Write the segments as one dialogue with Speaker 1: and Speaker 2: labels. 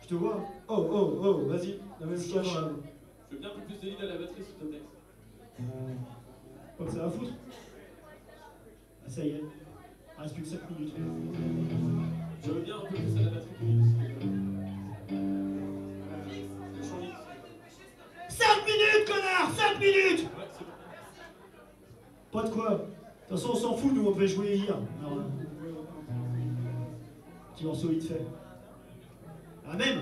Speaker 1: Je te vois. Oh, vas-y. La même
Speaker 2: Je
Speaker 1: cache.
Speaker 2: veux bien un peu plus de lead à la batterie, s'il te plaît.
Speaker 1: Quoi que ça va foutre? Ah, ça y est. Il reste plus que 5 minutes.
Speaker 2: Je veux bien un peu plus à la batterie que lui, s'il te plaît. Le chant libre.
Speaker 1: 5 minutes, connard! 5 minutes!
Speaker 2: Ouais, c'est bon.
Speaker 1: Pas de quoi. De toute façon, on s'en fout, nous, on devait jouer hier. Alors, petit morceau vite fait. Ah, même!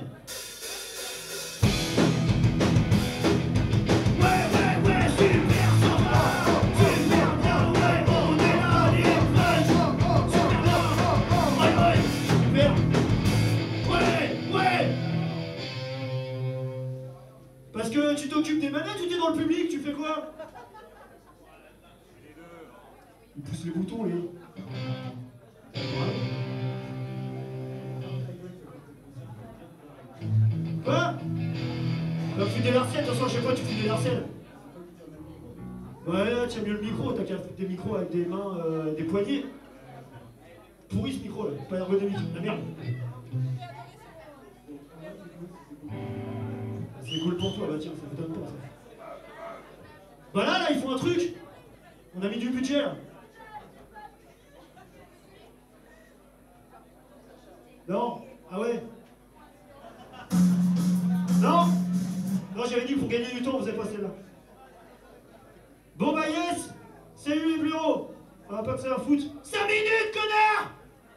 Speaker 1: Parce que tu t'occupes des manettes ou t'es dans le public, tu fais quoi? Il pousse les boutons, lui. Quoi? Bah, fous des larcènes, de toute façon, à chaque fois, tu fous des larcènes. Ouais, tiens mieux le micro, t'as qu'à foutre des micros avec des mains, des poignets. Pourri ce micro, là, pas ergonomique, la merde. C'est cool pour toi, bah tiens, ça m'étonne pas, ça. Bah là, ils font un truc. On a mis du budget, là. Non? Ah ouais? Non? Non, j'avais dit pour gagner du temps, vous avez pas celle-là. Bon bah yes! Salut les bureaux! On va pas que ça va foutre. 5 minutes, connard!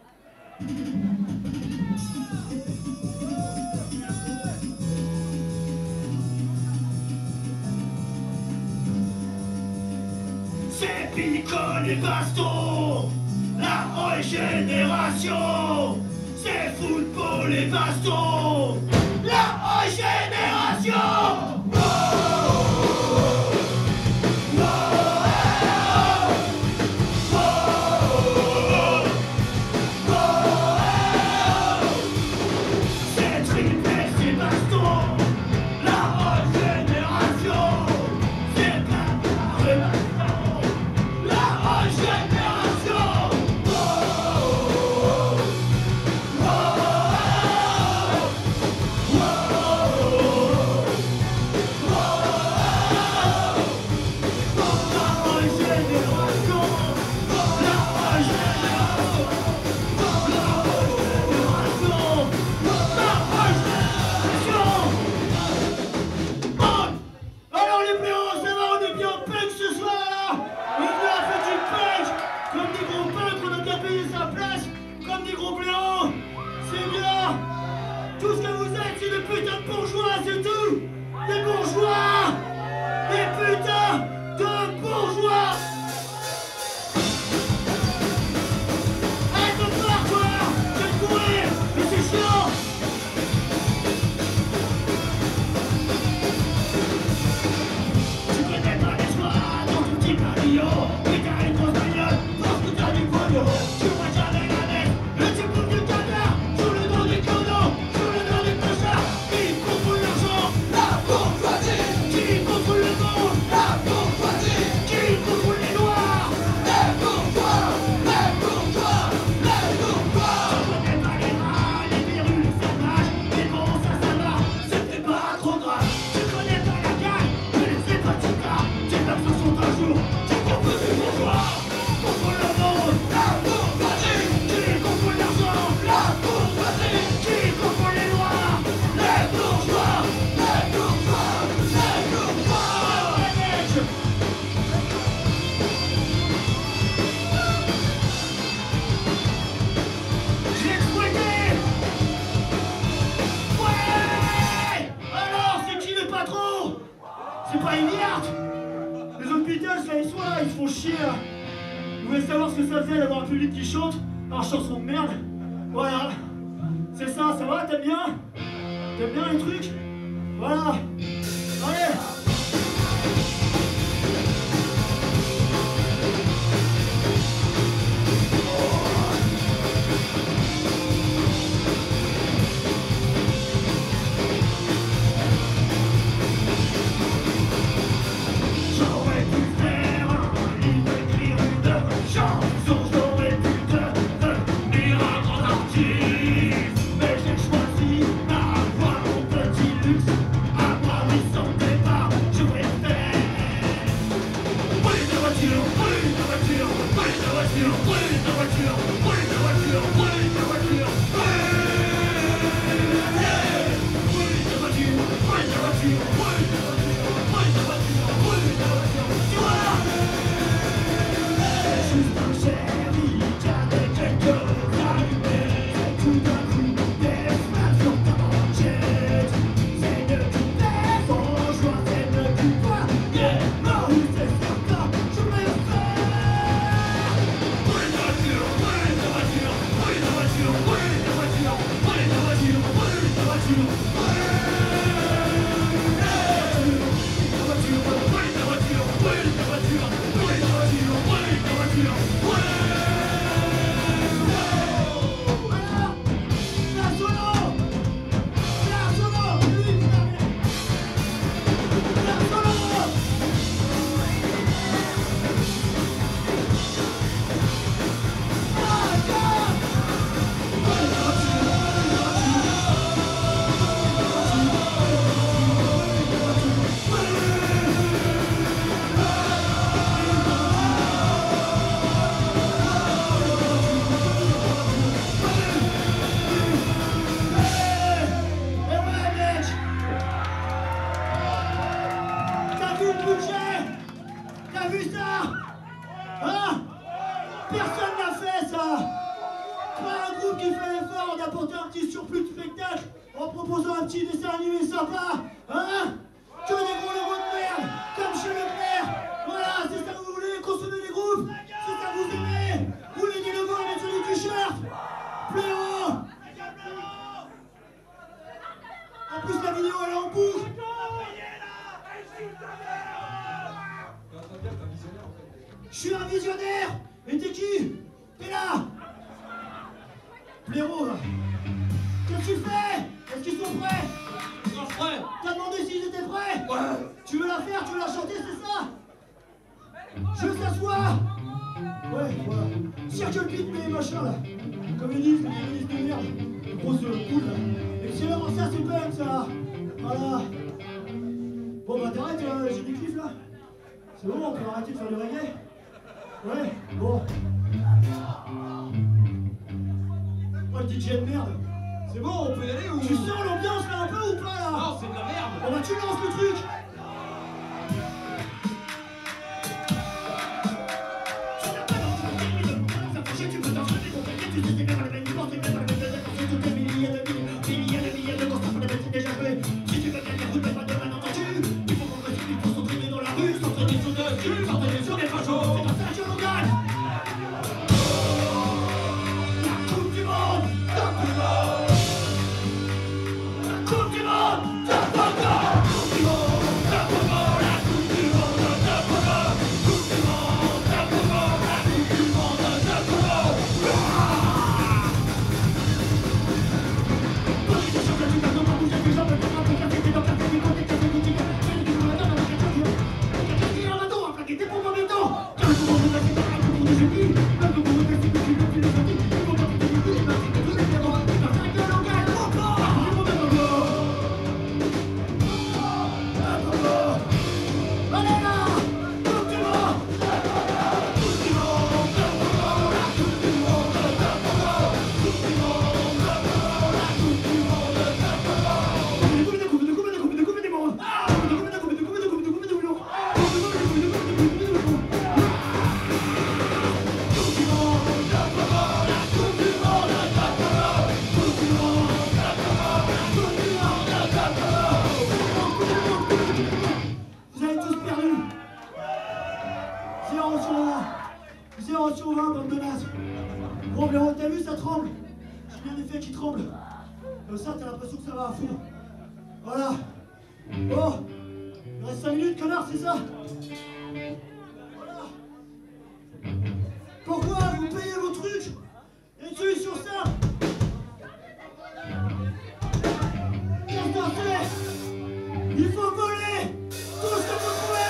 Speaker 1: C'est picole et baston, la régénération. C'est football et baston, la régénération. C'est pas une merde. Les autres Beatles, là, ils sont là, ils se font chier, là. Vous voulez savoir ce que ça faisait d'avoir un public qui chante leur chanson de merde? Voilà. C'est ça, ça va? T'aimes bien? T'aimes bien les trucs? Voilà. Allez. Mais j'ai choisi ma voie. D'apporter un petit surplus de spectacle en proposant un petit dessin animé sympa, hein? Que des gros logos de merde, comme chez Leclerc. Voilà, c'est ça que vous voulez, consommer des groupes, c'est ça que vous aimez. Vous voulez des logos à mettre sur les t-shirts, Pléo. En plus la vidéo elle est en boucle. Je suis un visionnaire. Et t'es qui? T'es là. Blaireau, qu'est-ce que tu fais? Est-ce qu'ils sont prêts?
Speaker 2: Ils sont prêts.
Speaker 1: T'as demandé s'ils étaient prêts?
Speaker 2: Ouais.
Speaker 1: Tu veux la faire? Tu veux la chanter, c'est ça? Je veux que ça soit. Ouais, voilà. Circle pit, mais machin là. Comme ils disent, les listes de merde. Grosse poule là. Excellent, ça c'est punk ça. Voilà. Bon bah t'arrêtes, j'ai des cliffs là. C'est bon, on peut arrêter de faire du reggae? Ouais, bon. Oh le DJ de merde.
Speaker 2: C'est bon, on peut y aller ou...
Speaker 1: Tu sens l'ambiance là un peu ou pas là?
Speaker 2: Non, c'est de la merde.
Speaker 1: Bon bah tu lances le truc. Bon, Blaireau, t'as vu, ça tremble. J'ai bien des faits qui tremblent. Comme ça, t'as l'impression que ça va à fond. Voilà. Bon, il reste 5 minutes, connard, c'est ça? Voilà. Pourquoi vous payez vos trucs et tu es sur ça? Qu'est-ce que t'en fais? Il faut voler tout ce que vous trouvez!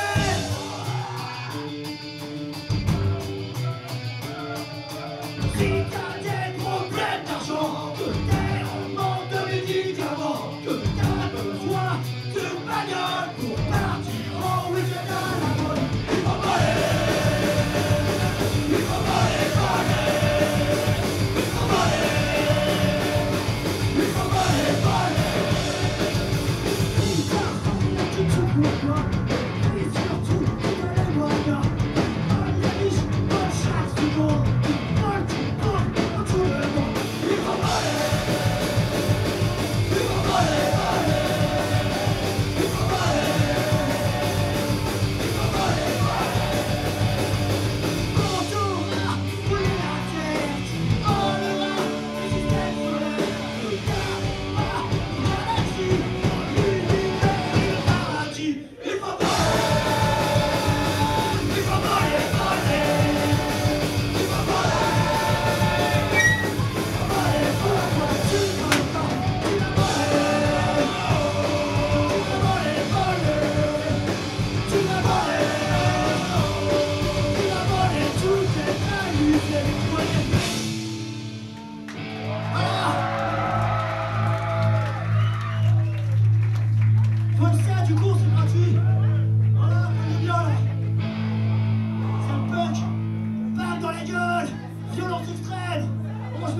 Speaker 1: Si t'as des problèmes d'argent, que t'es en manque de médicaments, que t'as besoin d'une bagnole pour partir en week-end à la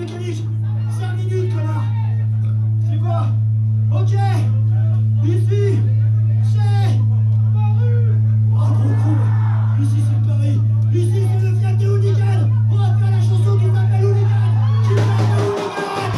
Speaker 1: mécanique. 5 minutes, connard. C'est quoi? Ok. Ici, c'est Paris. Oh, gros con. Ici, c'est Paris. Ici, c'est le fiac des hooligans. On va faire la chanson qui s'appelle Hooligan. Qui s'appelle Hooligan.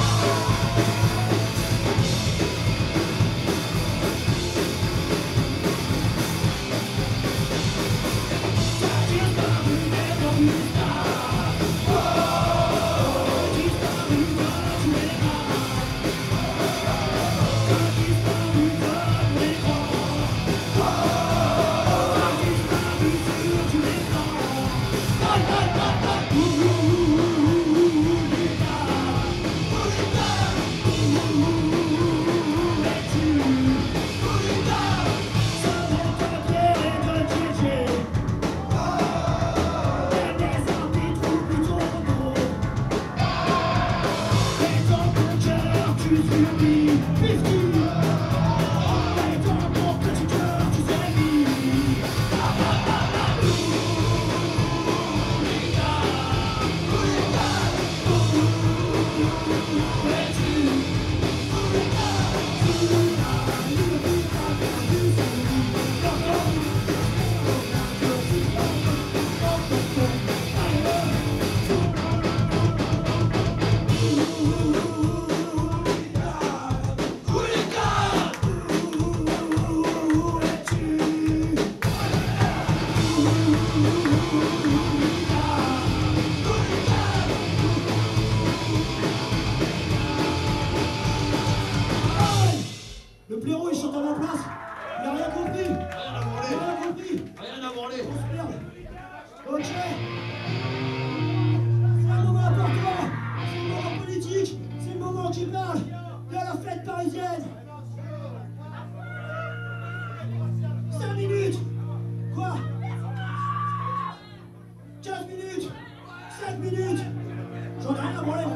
Speaker 1: Le blaireau il chante à ma place, il a rien compris.
Speaker 2: Rien à branler.
Speaker 1: Rien compris.
Speaker 2: Rien à branler.
Speaker 1: On se merde. Ok. C'est un moment important. C'est le moment politique. C'est le moment qui parle de la fête parisienne. 5 minutes. Quoi? 15 minutes. 5 minutes. J'en ai rien à branler.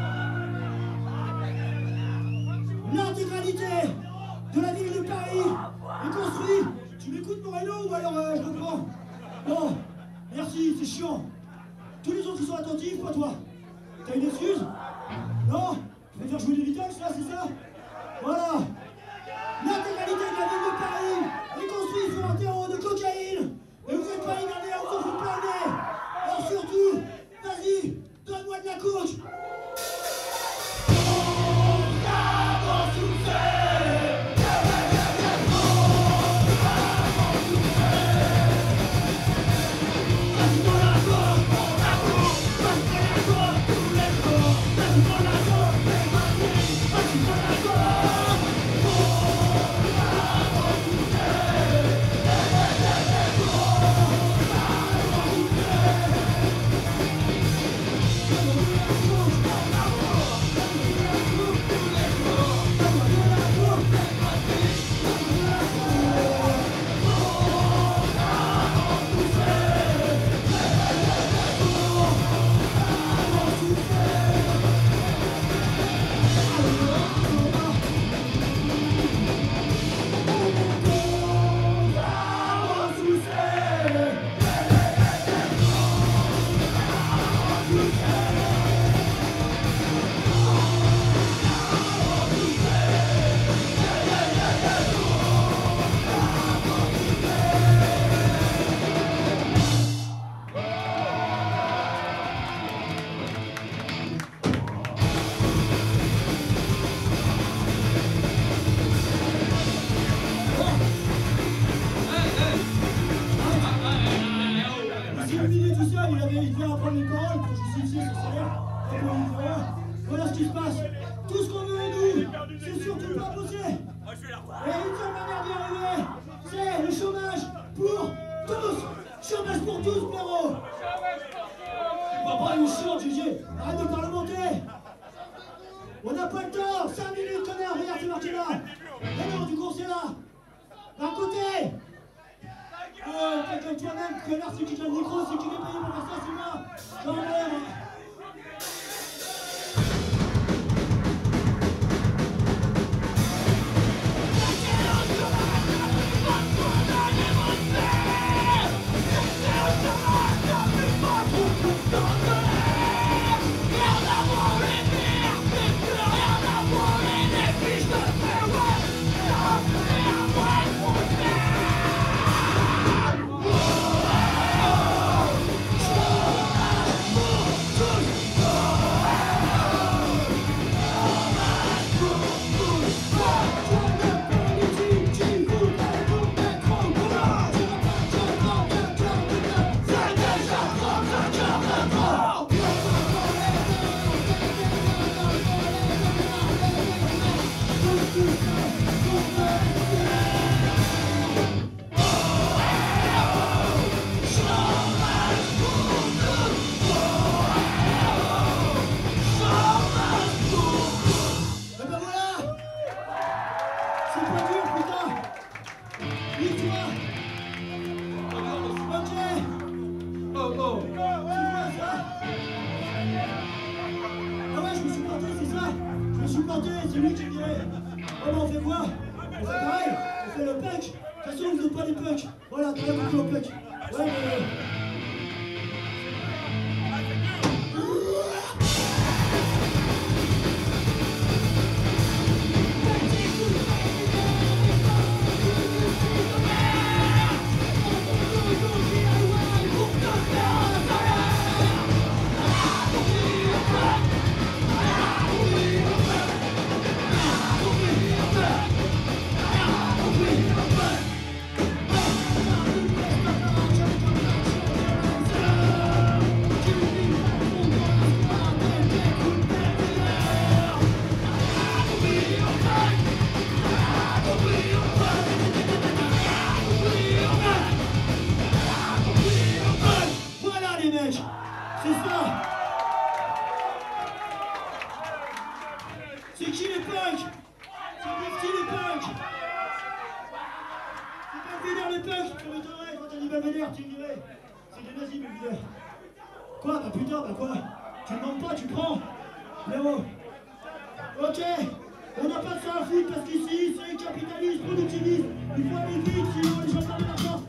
Speaker 1: L'intégralité de la ville de Paris est construite. Tu m'écoutes Morello ou alors je reprends? Non, merci, c'est chiant. Tous les autres qui sont attentifs, pas toi. T'as une excuse? Non? Tu veux faire jouer les Beatles là, c'est ça? Voilà. L'intégralité de la ville de Paris est construite sur un terreau de cocaïne. Et vous êtes pas énervé, on s'en fout plein le nez. Alors surtout, vas-y, donne-moi de la coke. Il devait apprendre les paroles pour justifier son salaire. Voilà ce qui se passe. Tout ce qu'on veut, nous, c'est surtout pas bosser. Et une seule manière d'y arriver, c'est le chômage pour tous. Chômage pour tous, Pierrot. Papa, il chante, Gigi. Arrête de parlementer. On n'a pas le temps. 5 minutes, connard. Regarde, c'est marqué là. Et non, du coup, c'est là. D'un côté. Quelqu'un toi-même, connard, c'est qui tient le micro, c'est qui m'est payé pour faire ça, c'est moi. J'en ai.
Speaker 3: Merde à branler.
Speaker 1: c'est lui qui me dirait. Oh, mais on fait quoi? On fait pareil, on fait le punk. De toute façon, vous n'êtes pas des punks. Voilà, t'as rien compris au punk. Ouais, mais... C'est ça. C'est qui les punks? C'est Nifty les punks. C'est pas vénère les punks. Tu m'étonnerais quand t'as dit pas vénère, tu me dirais. C'est des nazis mes vénères. Quoi? Bah putain, bah quoi? Tu ne demandes pas, tu prends. Léo. Ok. On n'a pas de ça à foutre parce qu'ici, c'est capitalisme, productivisme. Il faut aller vite, sinon les gens perdent de l'argent.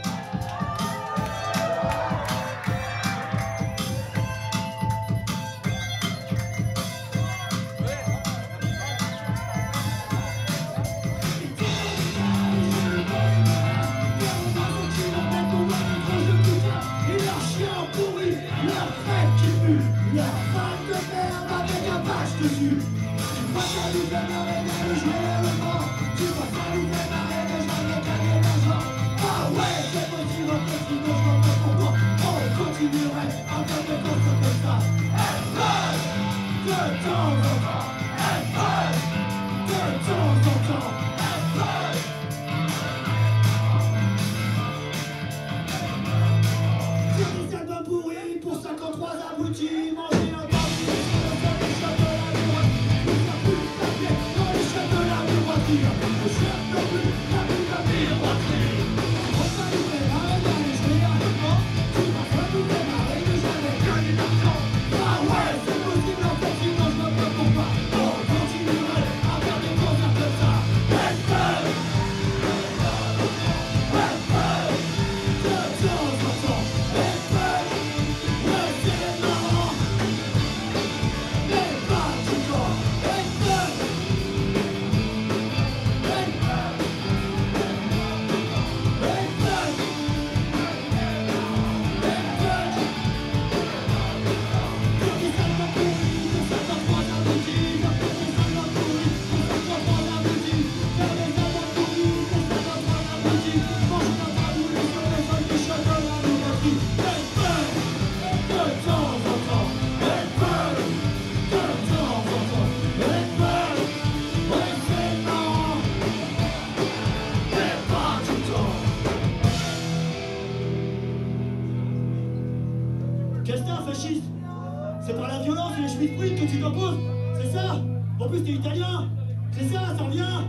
Speaker 1: Qu'est-ce que c'est un fasciste? C'est par la violence et les schmitt-fruit que tu t'opposes, c'est ça? En plus t'es italien, c'est ça, ça revient,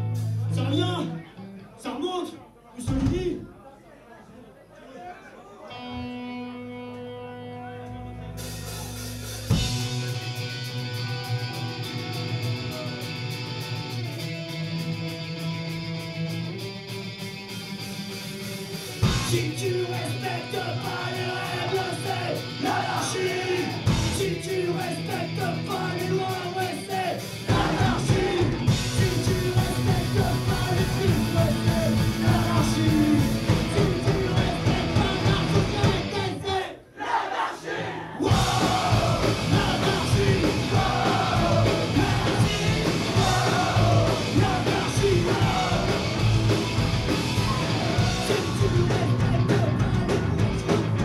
Speaker 1: ça remonte, Mussolini. Si tu respectes pas les règles, c'est l'anarchie. Si tu respectes pas les lois, ouais, c'est l'anarchie. Si tu respectes pas les films, ouais, c'est l'anarchie. Si tu respectes pas la société, c'est l'anarchie. Wow, l'anarchie. Wow, l'anarchie. Wow, l'anarchie. Si tu respectes pas les lois,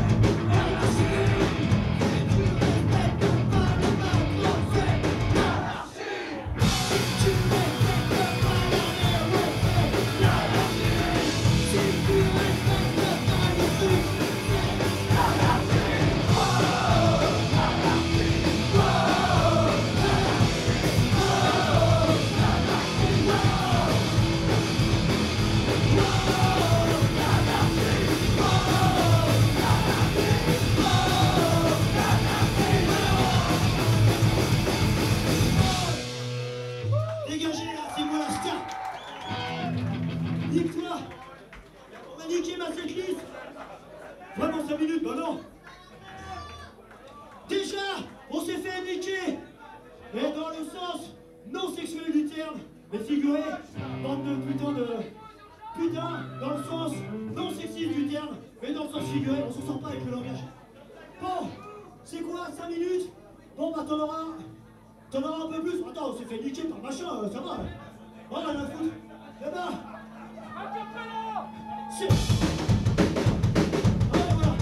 Speaker 1: terme, mais figurez, bande de putain de... Putain, dans le sens non sexiste du terme, mais dans le sens figuré, on s'en sort pas avec le langage. Bon, c'est quoi, 5 minutes? Bon bah t'en auras un peu plus. Attends, on s'est fait niquer par machin, ça va. Oh là la foutre. Eh ben... C'est... Allez, voilà.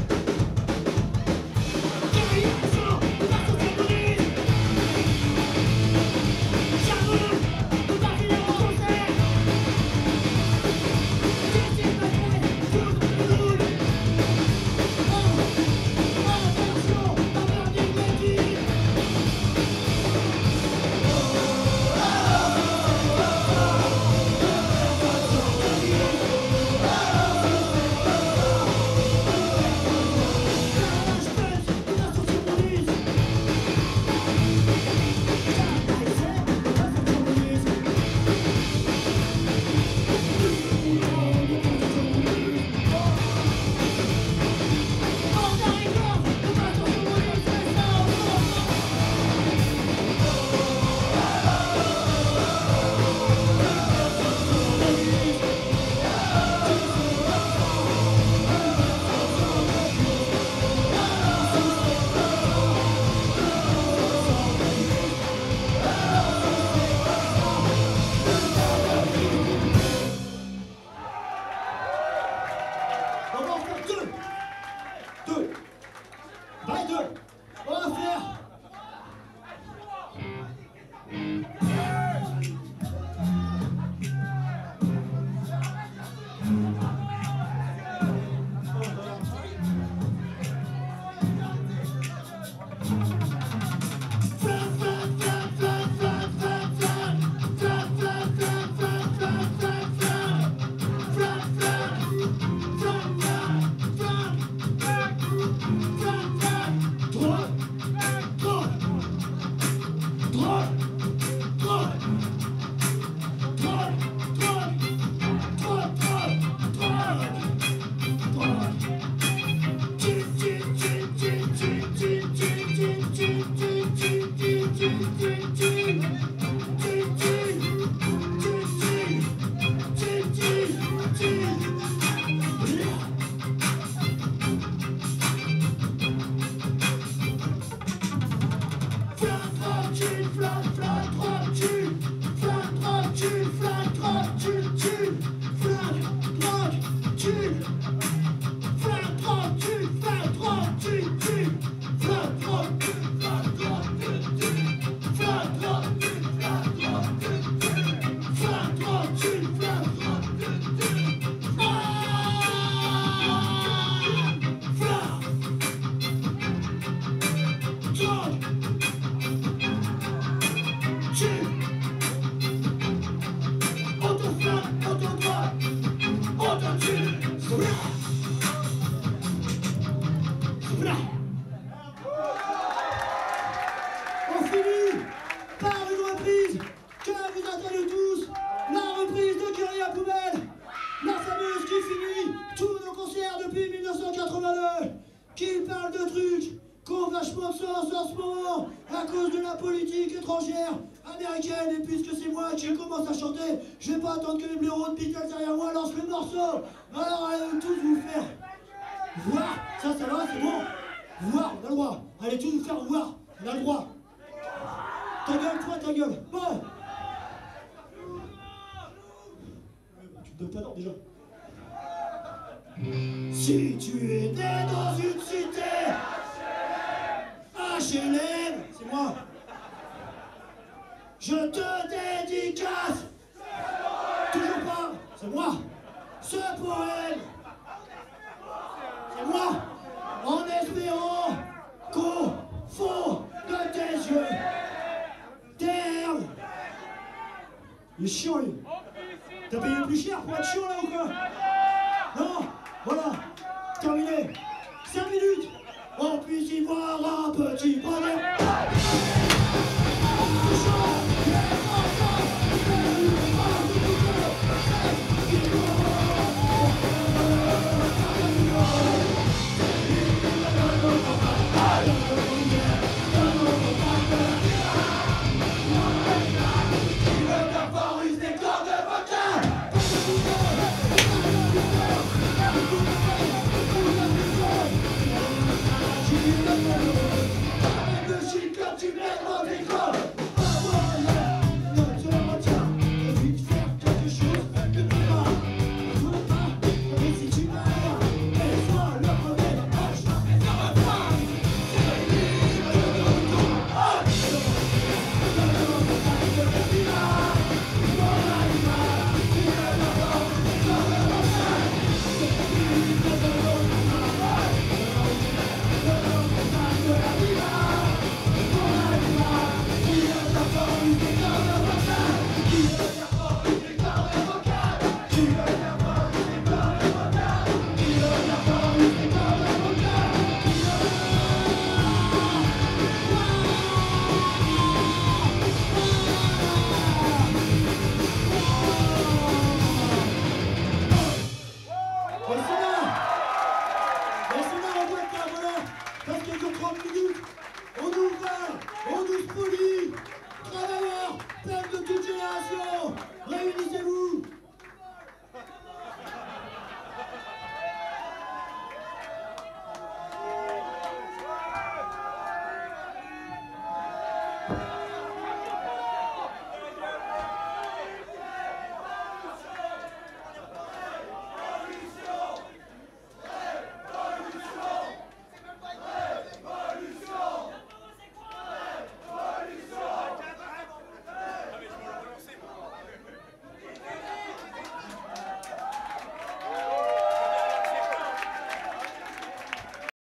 Speaker 1: On finit par une reprise que vous attendez tous, la reprise de Curry à poubelle, la fameuse qui finit tous nos concerts depuis 1982, qui parle de trucs qui ont vachement de sens en ce moment à cause de la politique étrangère américaine. Et puisque c'est moi qui commence à chanter, je vais pas attendre que les blaireaux de Beatles derrière moi lancent le morceau. Alors allez tous vous faire voir, ça va, c'est bon. Voir, on a le droit. Allez tous vous faire voir, on a le droit. Ta gueule, toi, ta gueule. Bon. Tu te donnes pas l'ordre déjà. Si tu es né dans une cité HLM, c'est moi. Je te dédicace. Toujours pas, c'est moi. Ce poème, c'est moi. En espérant qu'au fond de tes yeux, terme. Il est chiant lui. T'as payé plus cher pour être chiant là ou quoi? Non. Voilà. Terminé. 5 minutes. On puisse y voir un petit bonheur. D'accord, voilà. Parce qu'il y a 30 minutes. On nous va, on nous spolie. Travailleurs, peuple de toute génération, réunissez-vous.